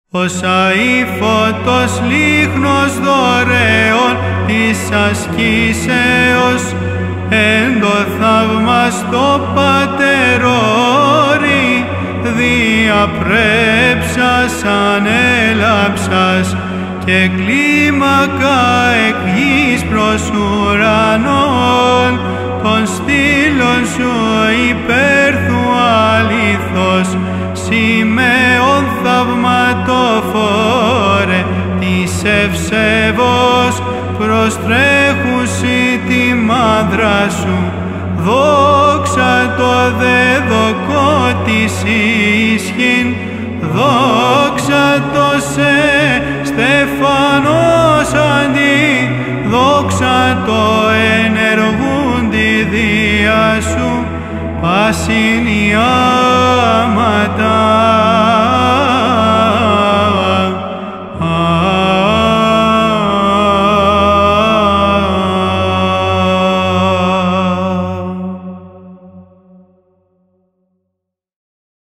Όσα η φωτός λίχνος δωρεών της ασκήσεως, εν το θαυμαστό πατερόρι, διαπρέψας ανέλαψας και κλίμακα εκ γης προς ουρανών, των στήλων σου υπέρθου αλήθως, σημαίων θαυματοφόρε της ευσεβώς